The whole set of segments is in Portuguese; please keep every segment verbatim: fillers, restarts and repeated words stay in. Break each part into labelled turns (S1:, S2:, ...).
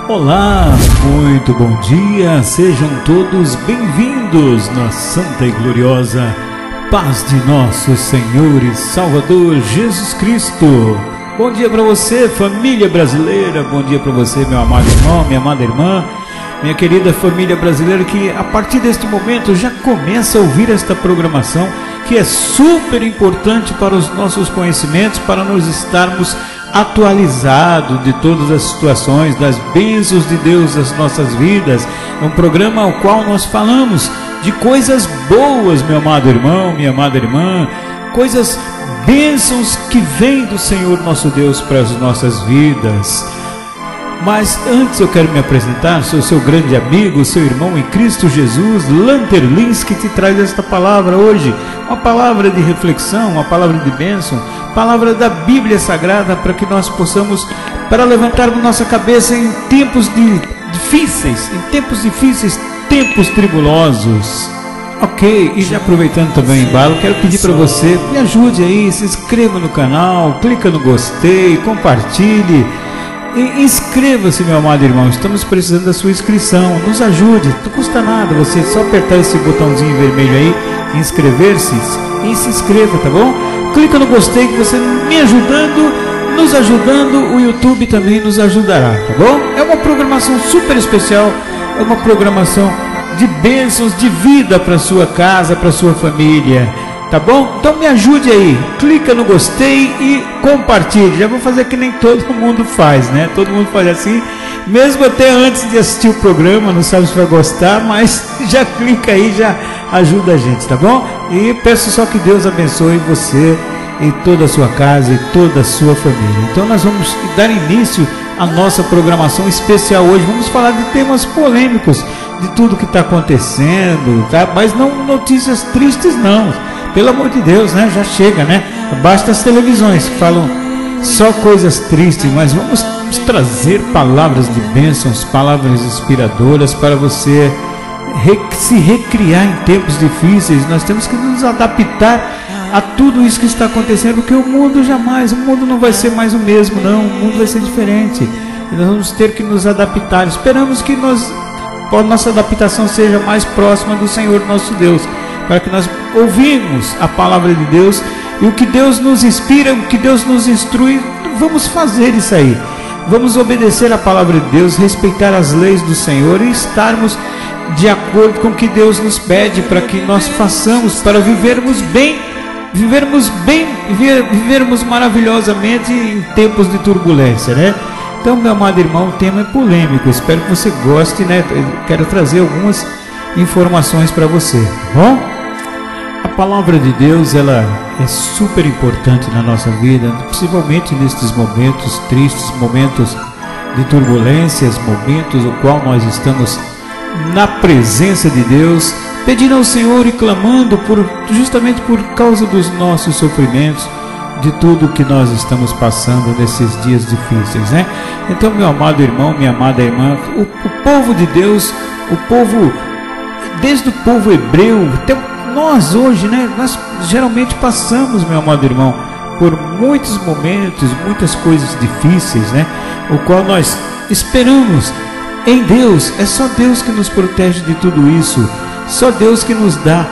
S1: Olá, muito bom dia, sejam todos bem-vindos na santa e gloriosa paz de nosso Senhor e Salvador Jesus Cristo. Bom dia para você, família brasileira, bom dia para você, meu amado irmão, minha amada irmã, minha querida família brasileira que a partir deste momento já começa a ouvir esta programação que é super importante para os nossos conhecimentos, para nós estarmos atualizados de todas as situações, das bênçãos de Deus nas nossas vidas. É um programa ao qual nós falamos de coisas boas, meu amado irmão, minha amada irmã, coisas, bênçãos que vêm do Senhor nosso Deus para as nossas vidas. Mas antes eu quero me apresentar, sou seu grande amigo, seu irmão em Cristo Jesus, Lanter Lins, que te traz esta palavra hoje, uma palavra de reflexão, uma palavra de bênção, palavra da Bíblia Sagrada, para que nós possamos, para levantarmos nossa cabeça em tempos de, difíceis, em tempos difíceis, tempos tribulosos. Ok, e já aproveitando também o embalo, quero pedir para você, me ajude aí, se inscreva no canal, clica no gostei, compartilhe. E inscreva-se, meu amado irmão, estamos precisando da sua inscrição, nos ajude, não custa nada, você só apertar esse botãozinho vermelho aí, inscrever-se, e se inscreva, tá bom? Clica no gostei que você me ajudando, nos ajudando, o YouTube também nos ajudará, tá bom? É uma programação super especial, é uma programação de bênçãos, de vida para sua casa, para sua família. Tá bom? Então me ajude aí, clica no gostei e compartilhe. Já vou fazer que nem todo mundo faz, né? Todo mundo faz assim, mesmo até antes de assistir o programa, não sabe se vai gostar, mas já clica aí, já ajuda a gente, tá bom? E peço só que Deus abençoe você e toda a sua casa e toda a sua família. Então nós vamos dar início à nossa programação especial hoje. Vamos falar de temas polêmicos, de tudo que está acontecendo, tá? Mas não notícias tristes não. Pelo amor de Deus, né? Já chega, né? Basta as televisões que falam só coisas tristes, mas vamos trazer palavras de bênçãos, palavras inspiradoras para você re- se recriar em tempos difíceis. Nós temos que nos adaptar a tudo isso que está acontecendo, porque o mundo jamais, o mundo não vai ser mais o mesmo, não. O mundo vai ser diferente. E nós vamos ter que nos adaptar. Esperamos que nós, a nossa adaptação seja mais próxima do Senhor nosso Deus, para que nós ouvimos a palavra de Deus e o que Deus nos inspira, o que Deus nos instrui, vamos fazer isso aí. Vamos obedecer a palavra de Deus, respeitar as leis do Senhor e estarmos de acordo com o que Deus nos pede para que nós façamos, para vivermos bem, vivermos bem, viver, vivermos maravilhosamente em tempos de turbulência, né? Então, meu amado irmão, o tema é polêmico, espero que você goste, né? Eu quero trazer algumas informações para você, tá bom? A palavra de Deus, ela é super importante na nossa vida, principalmente nestes momentos tristes, momentos de turbulências, momentos no qual nós estamos na presença de Deus, pedindo ao Senhor e clamando por, justamente por causa dos nossos sofrimentos, de tudo que nós estamos passando nesses dias difíceis, né? Então, meu amado irmão, minha amada irmã, o, o povo de Deus, o povo, desde o povo hebreu até nós hoje, né? Nós geralmente passamos, meu amado irmão, por muitos momentos, muitas coisas difíceis, né? O qual nós esperamos em Deus. É só Deus que nos protege de tudo isso, só Deus que nos dá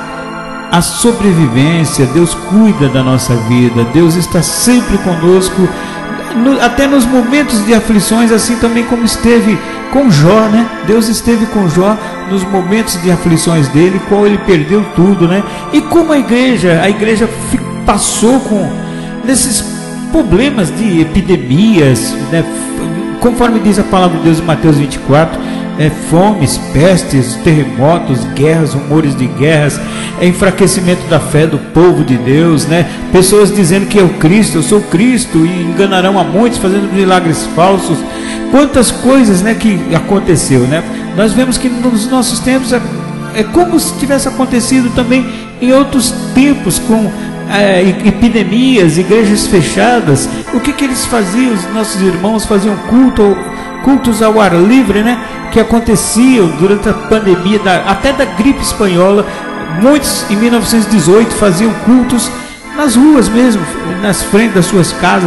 S1: a sobrevivência. Deus cuida da nossa vida, Deus está sempre conosco, no, até nos momentos de aflições, assim também como esteve com Jó, né? Deus esteve com Jó nos momentos de aflições dele, qual ele perdeu tudo, né? E como a igreja, a igreja passou com nesses problemas de epidemias, né? Conforme diz a palavra de Deus em Mateus vinte e quatro, é, fomes, pestes, terremotos, guerras, rumores de guerras, é, enfraquecimento da fé do povo de Deus, né? Pessoas dizendo que é o Cristo, eu sou Cristo, e enganarão a muitos, fazendo milagres falsos. Quantas coisas, né, que aconteceu, né? Nós vemos que nos nossos tempos é, é como se tivesse acontecido também em outros tempos, com é, epidemias, igrejas fechadas. O que que eles faziam? Os nossos irmãos faziam culto, cultos ao ar livre, né? Que aconteciam durante a pandemia, da, até da gripe espanhola. Muitos em mil novecentos e dezoito faziam cultos nas ruas mesmo, nas frentes das suas casas,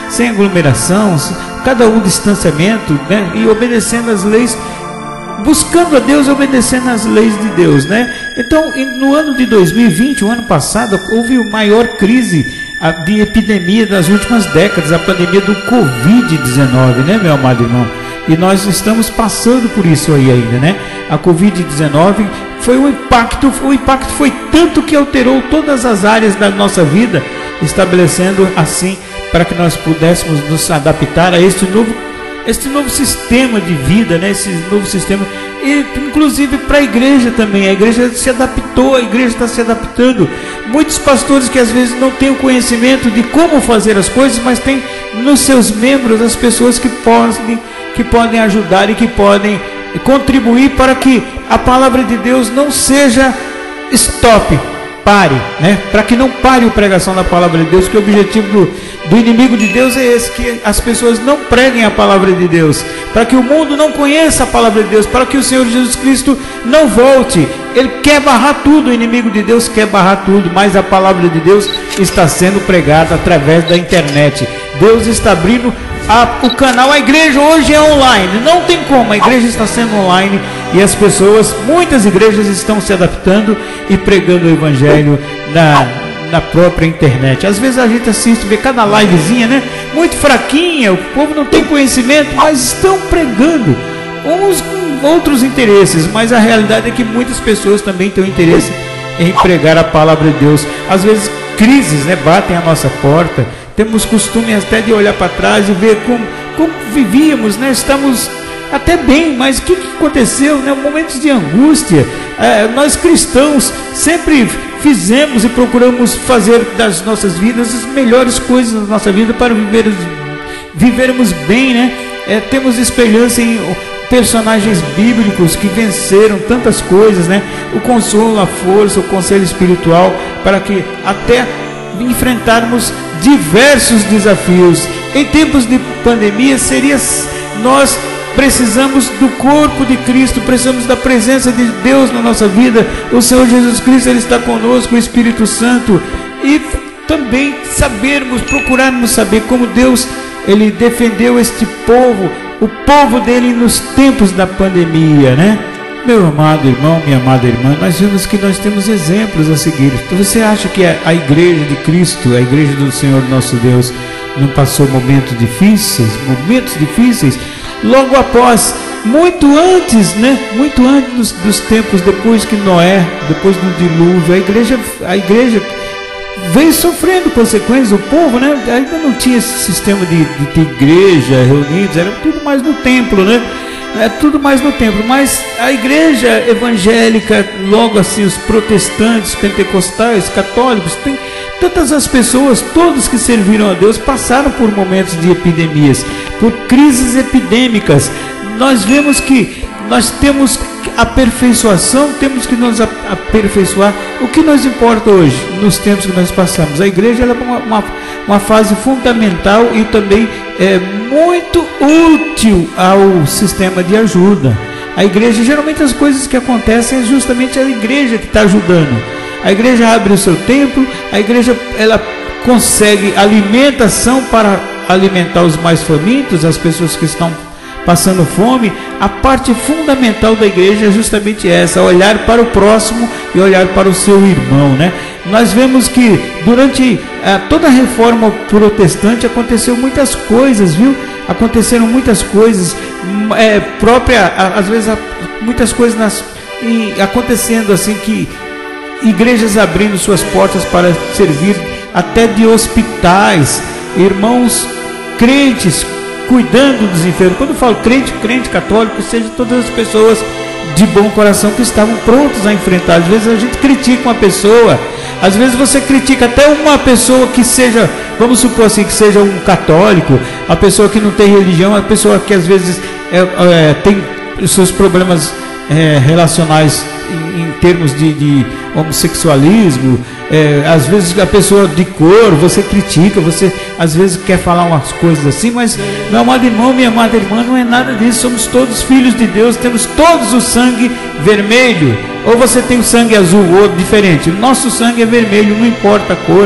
S1: sem aglomeração, cada um distanciamento, né? E obedecendo as leis, buscando a Deus e obedecendo as leis de Deus, né? Então, no ano de dois mil e vinte, o ano passado, houve a maior crise de epidemia das últimas décadas, a pandemia do covid dezenove, né, meu amado irmão? E nós estamos passando por isso aí ainda, né? A covid dezenove foi um impacto, o impacto foi tanto que alterou todas as áreas da nossa vida, estabelecendo assim para que nós pudéssemos nos adaptar a este novo, este novo sistema de vida, né? Esse novo sistema, e inclusive para a igreja também. A igreja se adaptou, a igreja está se adaptando. Muitos pastores que às vezes não têm o conhecimento de como fazer as coisas, mas tem nos seus membros as pessoas que podem, que podem ajudar e que podem contribuir para que a palavra de Deus não seja stop, pare, né? Para que não pare a pregação da palavra de Deus, que o objetivo do, do inimigo de Deus é esse, que as pessoas não preguem a palavra de Deus, para que o mundo não conheça a palavra de Deus, para que o Senhor Jesus Cristo não volte. Ele quer barrar tudo, o inimigo de Deus quer barrar tudo, mas a palavra de Deus está sendo pregada através da internet. Deus está abrindo a, o canal. A igreja hoje é online, não tem como, a igreja está sendo online, e as pessoas, muitas igrejas estão se adaptando e pregando o evangelho na, na própria internet. Às vezes a gente assiste, vê cada livezinha, né, muito fraquinha, o povo não tem conhecimento, mas estão pregando, uns com outros interesses, mas a realidade é que muitas pessoas também têm interesse em pregar a palavra de Deus. Às vezes crises, né, batem a nossa porta, temos costume até de olhar para trás e ver como, como vivíamos, né? Estamos até bem, mas o que, que aconteceu, né? Momentos de angústia. É, nós cristãos sempre fizemos e procuramos fazer das nossas vidas as melhores coisas da nossa vida para viver, vivermos bem, né? É, temos esperança em personagens bíblicos que venceram tantas coisas, né? O consolo, a força, o conselho espiritual, para que até enfrentarmos diversos desafios. Em tempos de pandemia, seria, nós precisamos do corpo de Cristo, precisamos da presença de Deus na nossa vida. O Senhor Jesus Cristo, Ele está conosco, o Espírito Santo, e também sabermos, procurarmos saber como Deus, Ele defendeu este povo, o povo dele nos tempos da pandemia, né? Meu amado irmão, minha amada irmã, nós vemos que nós temos exemplos a seguir. Então, você acha que a igreja de Cristo, a igreja do Senhor nosso Deus, não passou momentos difíceis, momentos difíceis, logo após, muito antes, né? Muito antes dos, dos tempos depois que Noé, depois do dilúvio, a igreja, a igreja veio sofrendo consequências. O povo, né? Ainda não tinha esse sistema de, de, de igreja reunidos, era tudo mais no templo, né? É tudo mais no templo, mas a igreja evangélica, logo assim, os protestantes, pentecostais, católicos, tem todas as pessoas, todos que serviram a Deus, passaram por momentos de epidemias, por crises epidêmicas. Nós vemos que nós temos aperfeiçoação, temos que nos aperfeiçoar. O que nos importa hoje, nos tempos que nós passamos? A igreja ela é uma, uma, uma fase fundamental e também é muito útil ao sistema de ajuda. A igreja, geralmente as coisas que acontecem é justamente a igreja que está ajudando. A igreja abre o seu templo, a igreja ela consegue alimentação para alimentar os mais famintos, as pessoas que estão passando fome. A parte fundamental da igreja é justamente essa, olhar para o próximo e olhar para o seu irmão, né? Nós vemos que durante ah, toda a reforma protestante aconteceu muitas coisas, viu? Aconteceram muitas coisas, é, própria, às vezes muitas coisas nas, em, acontecendo assim, que igrejas abrindo suas portas para servir até de hospitais, irmãos crentes cuidando dos enfermos. Quando eu falo crente, crente católico, seja todas as pessoas de bom coração que estavam prontos a enfrentar. Às vezes a gente critica uma pessoa, às vezes você critica até uma pessoa que seja, vamos supor assim, que seja um católico, a pessoa que não tem religião, a pessoa que às vezes é, é, tem os seus problemas é, relacionais em, em termos de, de homossexualismo, é, às vezes a pessoa de cor, você critica, você às vezes quer falar umas coisas assim, mas meu amado irmão, minha amada irmã, não é nada disso. Somos todos filhos de Deus, temos todos o sangue vermelho, ou você tem o sangue azul ou diferente. O nosso sangue é vermelho, não importa a cor,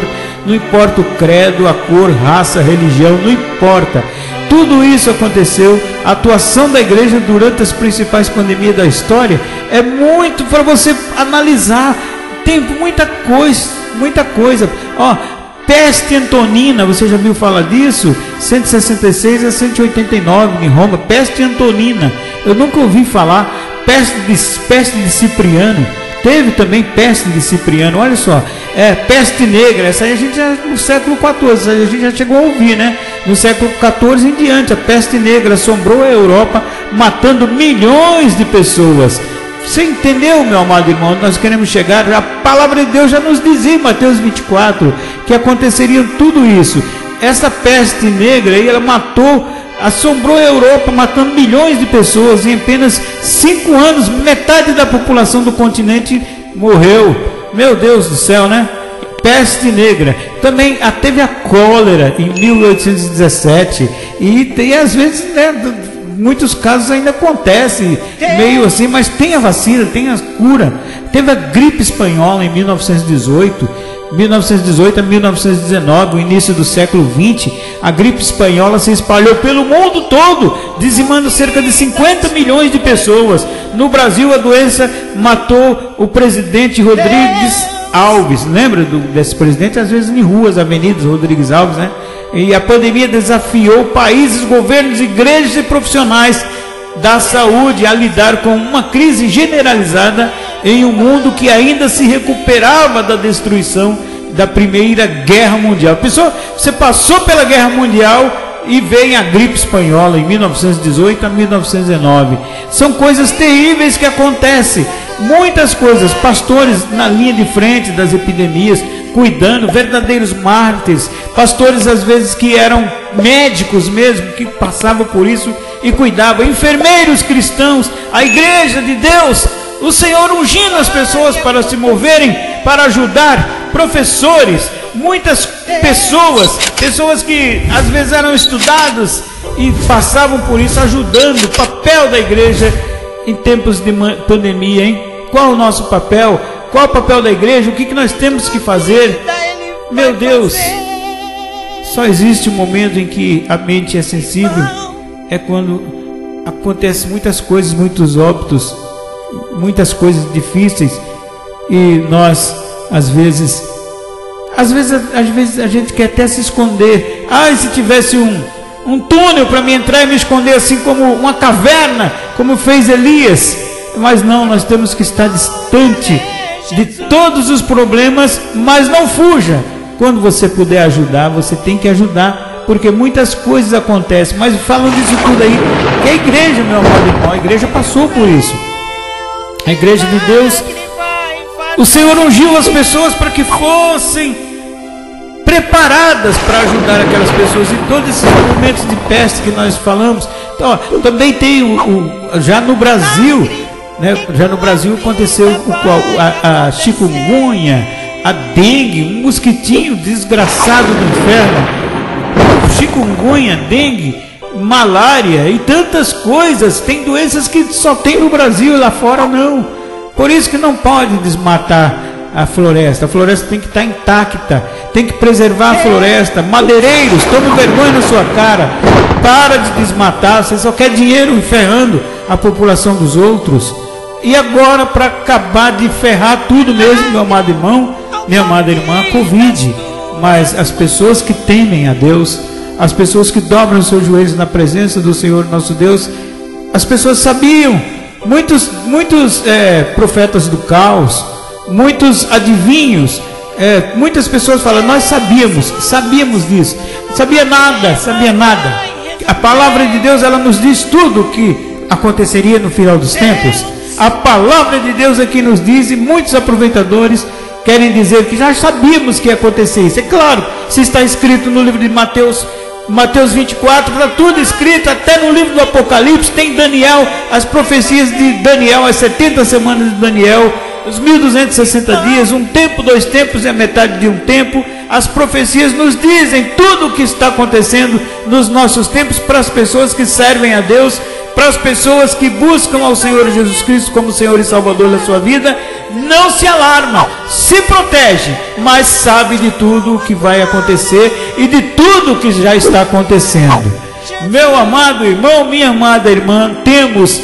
S1: não importa o credo, a cor, raça, religião, não importa. Tudo isso aconteceu. A atuação da igreja durante as principais pandemias da história é muito para você analisar. Tem muita coisa, muita coisa. Ó, peste antonina, você já viu falar disso? cento e sessenta e seis a cento e oitenta e nove em Roma, peste antonina. Eu nunca ouvi falar. Peste de, peste de Cipriano. Teve também peste de Cipriano, olha só, é, peste negra, essa aí a gente já, no século quatorze, a gente já chegou a ouvir, né? No século quatorze em diante, a peste negra assombrou a Europa, matando milhões de pessoas. Você entendeu, meu amado irmão? Nós queremos chegar, a palavra de Deus já nos dizia em Mateus vinte e quatro, que aconteceria tudo isso. Essa peste negra aí, ela matou, assombrou a Europa, matando milhões de pessoas. Em apenas cinco anos, metade da população do continente morreu. Meu Deus do céu, né? Peste negra. Também teve a cólera em mil oitocentos e dezessete. E tem, às vezes, né, muitos casos ainda acontece meio assim, mas tem a vacina, tem a cura. Teve a gripe espanhola em mil novecentos e dezoito. mil novecentos e dezoito a mil novecentos e dezenove, o início do século vinte, a gripe espanhola se espalhou pelo mundo todo, dizimando cerca de cinquenta milhões de pessoas. No Brasil, a doença matou o presidente Rodrigues Alves. Lembra do, desse presidente? Às vezes em ruas, avenidas, Rodrigues Alves, né? E a pandemia desafiou países, governos, igrejas e profissionais da saúde a lidar com uma crise generalizada em um mundo que ainda se recuperava da destruição da Primeira Guerra Mundial. Pessoal, você passou pela Guerra Mundial e veio a gripe espanhola em mil novecentos e dezoito a mil novecentos e dezenove. São coisas terríveis que acontecem. Muitas coisas, pastores na linha de frente das epidemias, cuidando, verdadeiros mártires, pastores às vezes que eram médicos mesmo, que passavam por isso e cuidavam, enfermeiros cristãos, a igreja de Deus, o Senhor ungindo as pessoas para se moverem, para ajudar, professores, muitas pessoas, pessoas que às vezes eram estudados e passavam por isso, ajudando. O papel da igreja em tempos de pandemia, hein? Qual o nosso papel? Qual o papel da igreja? O que, que nós temos que fazer? Meu Deus, só existe um momento em que a mente é sensível, é quando acontecem muitas coisas, muitos óbitos, muitas coisas difíceis, e nós, às vezes, às vezes, às vezes a gente quer até se esconder. Ah, se tivesse um, um túnel para me entrar e me esconder, assim como uma caverna, como fez Elias. Mas não, nós temos que estar distante de todos os problemas, mas não fuja. Quando você puder ajudar, você tem que ajudar, porque muitas coisas acontecem. Mas falando disso tudo aí, que a igreja, meu amado irmão, a igreja passou por isso. A igreja de Deus, o Senhor ungiu as pessoas para que fossem preparadas para ajudar aquelas pessoas em todos esses momentos de peste que nós falamos. Então, ó, também tem o, o, já no Brasil, né, já no Brasil aconteceu o, a, a chikungunya, a dengue, um mosquitinho desgraçado do inferno, chikungunya, dengue, malária e tantas coisas. Tem doenças que só tem no Brasil, lá fora não. Por isso que não pode desmatar a floresta. A floresta tem que estar intacta, tem que preservar a floresta. Madeireiros, tome vergonha na sua cara, para de desmatar. Você só quer dinheiro ferrando a população dos outros. E agora, para acabar de ferrar tudo mesmo, meu amado irmão, minha amada irmã, a Covid. Mas as pessoas que temem a Deus, as pessoas que dobram os seus joelhos na presença do Senhor nosso Deus, as pessoas sabiam. Muitos, muitos é, profetas do caos, muitos adivinhos, é, muitas pessoas falam, nós sabíamos, sabíamos disso, sabia nada, sabia nada. A palavra de Deus, ela nos diz tudo o que aconteceria no final dos tempos. A palavra de Deus aqui nos diz, e muitos aproveitadores querem dizer que já sabíamos que ia acontecer isso. É claro, se está escrito no livro de Mateus, Mateus vinte e quatro, está tudo escrito, até no livro do Apocalipse, tem Daniel, as profecias de Daniel, as setenta semanas de Daniel, os mil duzentos e sessenta dias, um tempo, dois tempos e a metade de um tempo. As profecias nos dizem tudo o que está acontecendo nos nossos tempos, para as pessoas que servem a Deus, para as pessoas que buscam ao Senhor Jesus Cristo como Senhor e Salvador da sua vida. não se alarma, se protege, mas sabe de tudo o que vai acontecer e de tudo que já está acontecendo. Meu amado irmão, minha amada irmã, temos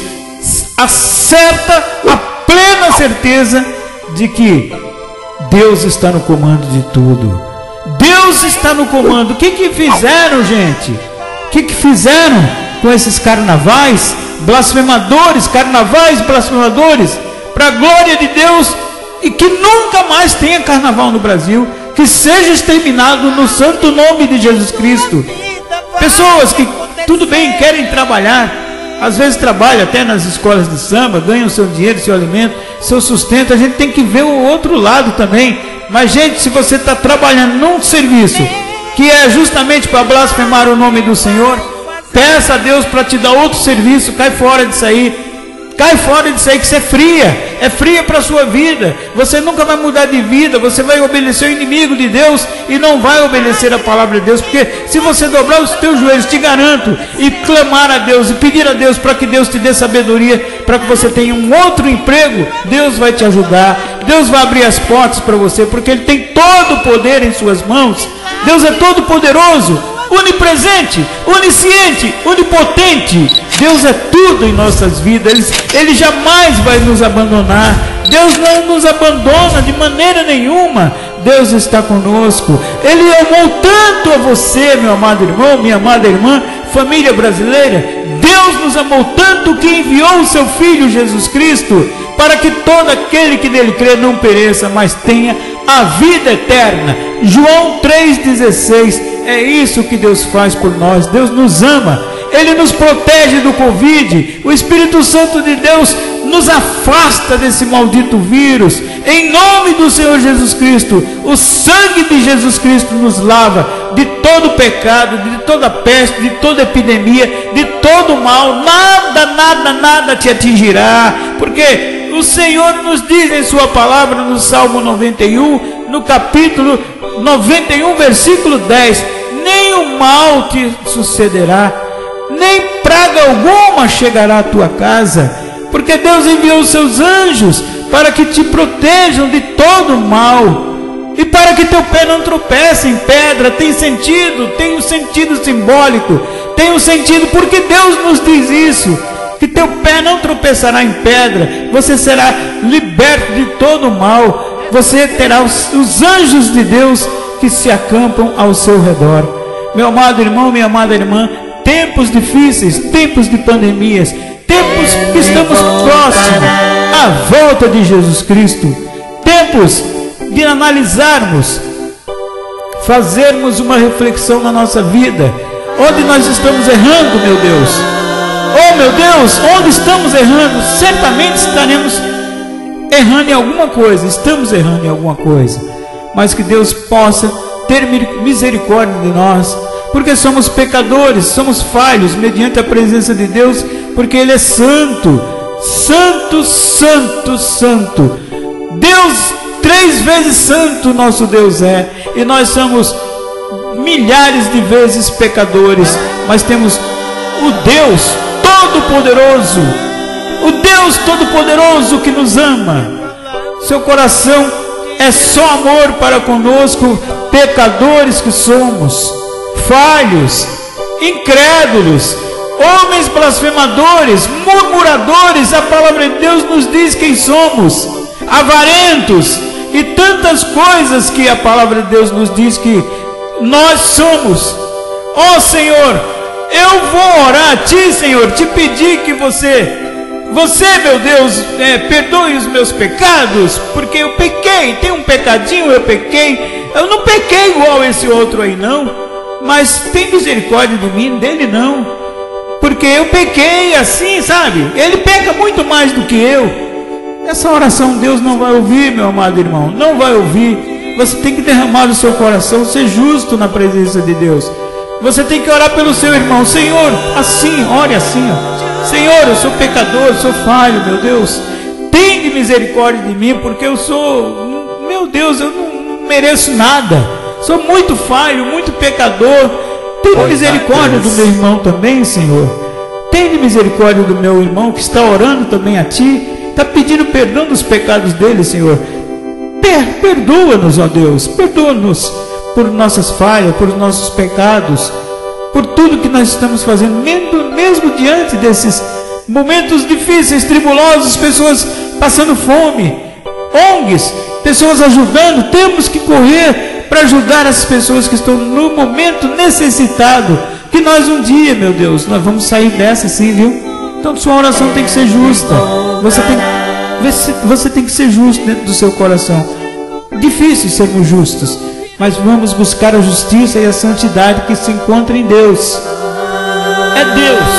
S1: a certa, a plena certeza de que Deus está no comando de tudo. Deus está no comando. O que que fizeram, gente? O que que fizeram com esses carnavais blasfemadores, carnavais blasfemadores, para a glória de Deus, e que nunca mais tenha carnaval no Brasil, que seja exterminado no santo nome de Jesus Cristo. Pessoas que, tudo bem, querem trabalhar, às vezes trabalham até nas escolas de samba, ganham seu dinheiro, seu alimento, seu sustento. A gente tem que ver o outro lado também. Mas, gente, se você está trabalhando num serviço que é justamente para blasfemar o nome do Senhor, peça a Deus para te dar outro serviço. Cai fora disso aí. Cai fora disso aí, que isso é fria. É fria para a sua vida. Você nunca vai mudar de vida. Você vai obedecer o inimigo de Deus e não vai obedecer a palavra de Deus. Porque se você dobrar os teus joelhos, te garanto, e clamar a Deus e pedir a Deus para que Deus te dê sabedoria, para que você tenha um outro emprego, Deus vai te ajudar. Deus vai abrir as portas para você, porque Ele tem todo o poder em suas mãos. Deus é todo poderoso, onipresente, onisciente, onipotente. Deus é tudo em nossas vidas. Ele, Ele jamais vai nos abandonar. Deus não nos abandona de maneira nenhuma. Deus está conosco. Ele amou tanto a você, meu amado irmão, minha amada irmã, família brasileira. Deus nos amou tanto que enviou o seu Filho Jesus Cristo, para que todo aquele que nele crê não pereça, mas tenha a vida eterna. João três dezesseis. É isso que Deus faz por nós. Deus nos ama. Ele nos protege do Covid. O Espírito Santo de Deus nos afasta desse maldito vírus. Em nome do Senhor Jesus Cristo, o sangue de Jesus Cristo nos lava de todo pecado, de toda peste, de toda epidemia, de todo mal. Nada, nada, nada te atingirá, porque o Senhor nos diz em sua palavra no Salmo noventa e um, no capítulo noventa e um, versículo dez: nem o mal te sucederá, nem praga alguma chegará à tua casa, porque Deus enviou os seus anjos para que te protejam de todo mal, e para que teu pé não tropece em pedra. Tem sentido, tem um sentido simbólico, tem um sentido, porque Deus nos diz isso, que teu pé não tropeçará em pedra. Você será liberto de todo mal. Você terá os, os anjos de Deus que se acampam ao seu redor. Meu amado irmão, minha amada irmã, tempos difíceis, tempos de pandemias, tempos que estamos próximos à volta de Jesus Cristo, tempos de analisarmos, fazermos uma reflexão na nossa vida, onde nós estamos errando, meu Deus. Oh meu Deus, onde estamos errando? Certamente estaremos errando em alguma coisa, estamos errando em alguma coisa, mas que Deus possa ter misericórdia de nós, porque somos pecadores, somos falhos mediante a presença de Deus, porque Ele é santo, santo, santo, santo. Deus, três vezes santo nosso Deus é, e nós somos milhares de vezes pecadores, mas temos o Deus Todo-Poderoso, o Deus Todo-Poderoso que nos ama. Seu coração é só amor para conosco, pecadores que somos, falhos, incrédulos, homens blasfemadores, murmuradores. A palavra de Deus nos diz quem somos, avarentos e tantas coisas que a palavra de Deus nos diz que nós somos. Ó Senhor, eu vou orar a Ti, Senhor, te pedir que você, você, meu Deus, é, perdoe os meus pecados, porque eu pequei, tem um pecadinho, eu pequei, eu não pequei igual esse outro aí não, mas tem misericórdia de mim, dele não, porque eu pequei assim, sabe, ele peca muito mais do que eu. Essa oração Deus não vai ouvir, meu amado irmão, não vai ouvir. Você tem que derramar o seu coração, ser justo na presença de Deus. Você tem que orar pelo seu irmão. Senhor, assim, ore assim, ó. Senhor, eu sou pecador, eu sou falho, meu Deus, tem misericórdia de mim, porque eu sou, meu Deus, eu não mereço nada, sou muito falho, muito pecador. Tem misericórdia do meu irmão também, Senhor. Tem misericórdia do meu irmão que está orando também a Ti, está pedindo perdão dos pecados deles, Senhor. Per Perdoa-nos, ó Deus, perdoa-nos por nossas falhas, por nossos pecados, por tudo que nós estamos fazendo, mesmo, mesmo diante desses momentos difíceis, tribulosos, pessoas passando fome, O N Gs, pessoas ajudando. Temos que correr para ajudar as pessoas que estão no momento necessitado, que nós um dia, meu Deus, nós vamos sair dessa sim, viu? Então sua oração tem que ser justa, você tem, você tem que ser justo dentro do seu coração. Difícil sermos justos, mas vamos buscar a justiça e a santidade que se encontra em Deus. É Deus.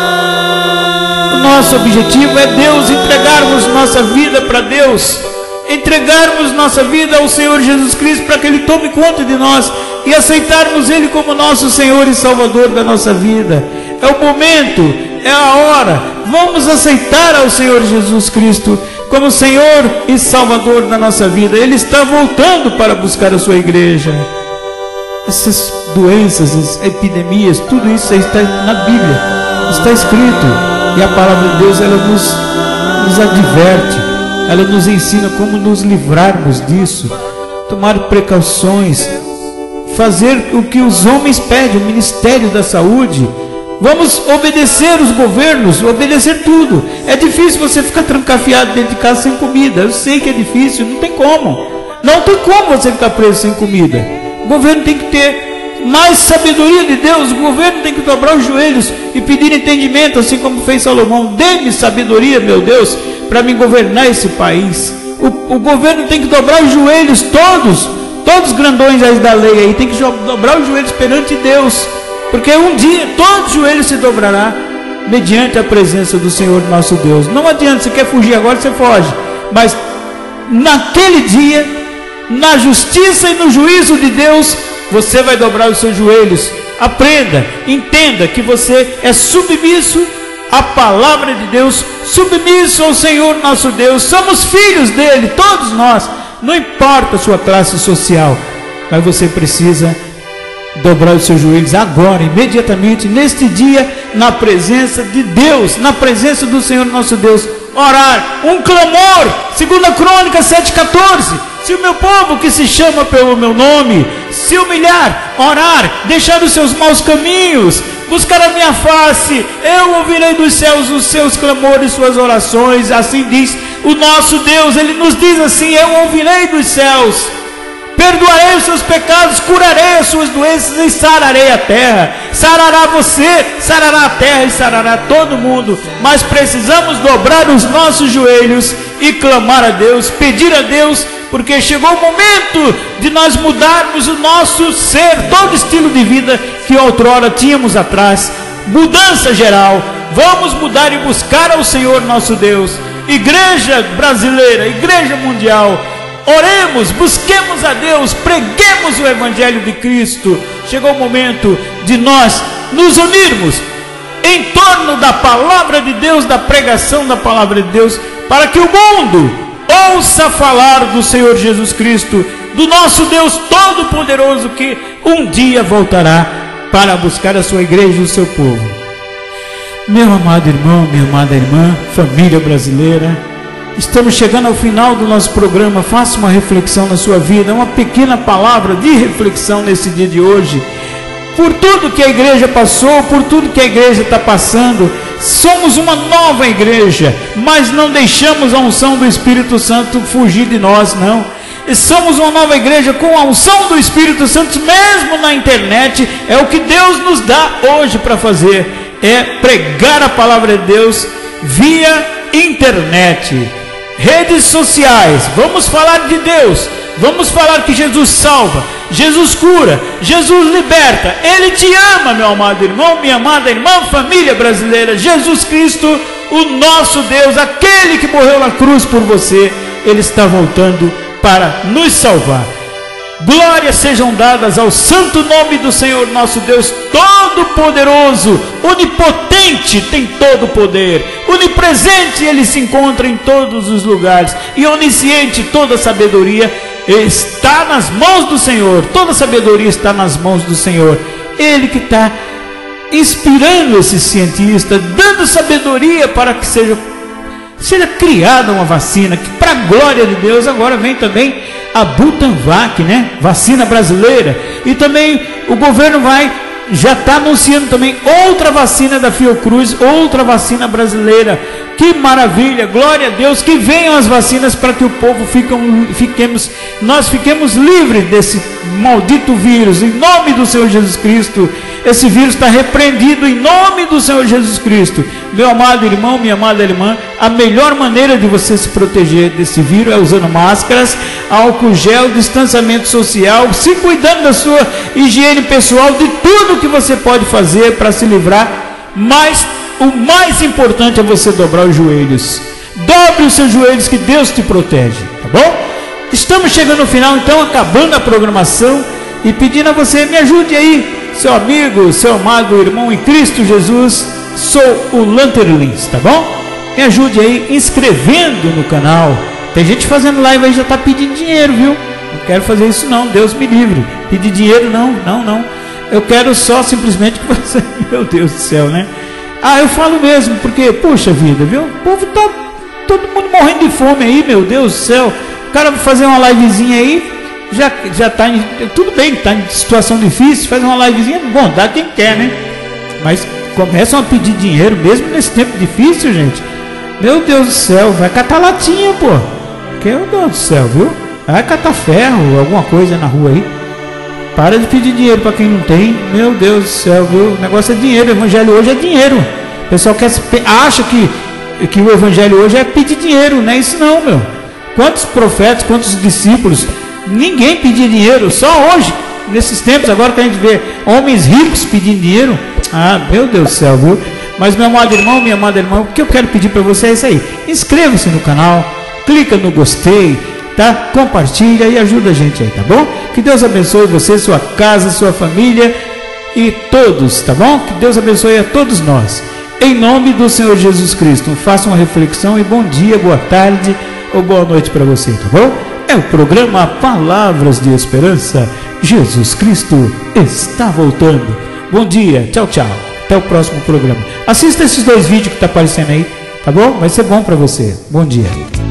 S1: O nosso objetivo é Deus, entregarmos nossa vida para Deus, entregarmos nossa vida ao Senhor Jesus Cristo para que Ele tome conta de nós e aceitarmos Ele como nosso Senhor e Salvador da nossa vida. É o momento, é a hora. Vamos aceitar ao Senhor Jesus Cristo como Senhor e Salvador da nossa vida. Ele está voltando para buscar a sua igreja. Essas doenças, as epidemias, tudo isso está na Bíblia, está escrito, e a palavra de Deus, ela nos, nos adverte, ela nos ensina como nos livrarmos disso, tomar precauções, fazer o que os homens pedem, o Ministério da Saúde. Vamos obedecer os governos, obedecer tudo. É difícil você ficar trancafiado dentro de casa sem comida. Eu sei que é difícil, não tem como. Não tem como você ficar preso sem comida. O governo tem que ter mais sabedoria de Deus. O governo tem que dobrar os joelhos e pedir entendimento, assim como fez Salomão. Dê-me sabedoria, meu Deus, para me governar esse país. O, o governo tem que dobrar os joelhos, todos, todos grandões da lei aí, tem que dobrar os joelhos perante Deus. Porque um dia todo joelho se dobrará mediante a presença do Senhor nosso Deus. Não adianta, você quer fugir agora, você foge. Mas naquele dia, na justiça e no juízo de Deus, você vai dobrar os seus joelhos. Aprenda, entenda que você é submisso à palavra de Deus, submisso ao Senhor nosso Deus. Somos filhos dele, todos nós. Não importa a sua classe social, mas você precisa dobrar os seus joelhos agora, imediatamente, neste dia, na presença de Deus, na presença do Senhor nosso Deus, orar, um clamor, segunda Crônica sete, quatorze, se o meu povo que se chama pelo meu nome, se humilhar, orar, deixar os seus maus caminhos, buscar a minha face, eu ouvirei dos céus os seus clamores, suas orações. Assim diz o nosso Deus, Ele nos diz assim: eu ouvirei dos céus, perdoarei os seus pecados, curarei as suas doenças e sararei a terra. Sarará você, sarará a terra e sarará todo mundo. Mas precisamos dobrar os nossos joelhos e clamar a Deus, pedir a Deus, porque chegou o momento de nós mudarmos o nosso ser, todo estilo de vida que outrora tínhamos atrás. Mudança geral. Vamos mudar e buscar ao Senhor nosso Deus. Igreja brasileira, igreja mundial, oremos, busquemos a Deus, preguemos o Evangelho de Cristo. Chegou o momento de nós nos unirmos em torno da palavra de Deus, da pregação da palavra de Deus, para que o mundo ouça falar do Senhor Jesus Cristo, do nosso Deus Todo-Poderoso, que um dia voltará para buscar a sua igreja e o seu povo. Meu amado irmão, minha amada irmã, família brasileira, estamos chegando ao final do nosso programa. Faça uma reflexão na sua vida, uma pequena palavra de reflexão nesse dia de hoje. Por tudo que a igreja passou, por tudo que a igreja está passando, somos uma nova igreja, mas não deixamos a unção do Espírito Santo fugir de nós, não. E somos uma nova igreja com a unção do Espírito Santo, mesmo na internet. É o que Deus nos dá hoje para fazer, é pregar a palavra de Deus via internet, redes sociais. Vamos falar de Deus, vamos falar que Jesus salva, Jesus cura, Jesus liberta. Ele te ama, meu amado irmão, minha amada irmã, família brasileira. Jesus Cristo, o nosso Deus, aquele que morreu na cruz por você, Ele está voltando para nos salvar. Glórias sejam dadas ao santo nome do Senhor nosso Deus Todo-Poderoso, onipotente, tem todo o poder, onipresente, Ele se encontra em todos os lugares, e onisciente, toda a sabedoria está nas mãos do Senhor. Toda a sabedoria está nas mãos do Senhor. Ele que está inspirando esses cientistas, dando sabedoria para que seja seja criada uma vacina, que para a glória de Deus agora vem também a Butanvac, né? Vacina brasileira. E também o governo vai, já está anunciando também outra vacina da Fiocruz, outra vacina brasileira. Que maravilha, glória a Deus, que venham as vacinas para que o povo fiquem, fiquemos, nós fiquemos livres desse maldito vírus, em nome do Senhor Jesus Cristo. Esse vírus está repreendido em nome do Senhor Jesus Cristo. Meu amado irmão, minha amada irmã, a melhor maneira de você se proteger desse vírus é usando máscaras, álcool gel, distanciamento social, se cuidando da sua higiene pessoal, de tudo que você pode fazer para se livrar. Mas o mais importante é você dobrar os joelhos. Dobre os seus joelhos, que Deus te protege, tá bom? Estamos chegando no final, então, acabando a programação e pedindo a você, me ajude aí, seu amigo, seu amado irmão em Cristo Jesus. Sou o Lanterlins, tá bom? Me ajude aí inscrevendo no canal. Tem gente fazendo live aí, já está pedindo dinheiro, viu? Não quero fazer isso não, Deus me livre. Pedir dinheiro não, não, não. Eu quero só simplesmente que você... Meu Deus do céu, né? Ah, eu falo mesmo, porque, puxa vida, viu? O povo tá todo mundo morrendo de fome aí, meu Deus do céu. O cara vai fazer uma livezinha aí, já, já tá em... Tudo bem, tá em situação difícil, faz uma livezinha, bom, dá quem quer, né? Mas começam a pedir dinheiro mesmo nesse tempo difícil, gente. Meu Deus do céu, vai catar latinha, pô. Meu Deus do céu, viu? Vai catar ferro, alguma coisa na rua aí. Para de pedir dinheiro para quem não tem. Meu Deus do céu, viu? O negócio é dinheiro. O evangelho hoje é dinheiro. O pessoal quer, acha que, que o evangelho hoje é pedir dinheiro. Não é isso não, meu. Quantos profetas, quantos discípulos, ninguém pedia dinheiro. Só hoje, nesses tempos agora que a gente vê homens ricos pedindo dinheiro. Ah, meu Deus do céu, viu? Mas, meu amado irmão, minha amada irmã, o que eu quero pedir para você é isso aí. Inscreva-se no canal, clica no gostei, tá? Compartilha e ajuda a gente aí, tá bom? Que Deus abençoe você, sua casa, sua família e todos, tá bom? Que Deus abençoe a todos nós. Em nome do Senhor Jesus Cristo, faça uma reflexão e bom dia, boa tarde ou boa noite para você, tá bom? É o programa Palavras de Esperança. Jesus Cristo está voltando. Bom dia, tchau, tchau. Até o próximo programa. Assista esses dois vídeos que tá aparecendo aí, tá bom? Vai ser bom para você. Bom dia.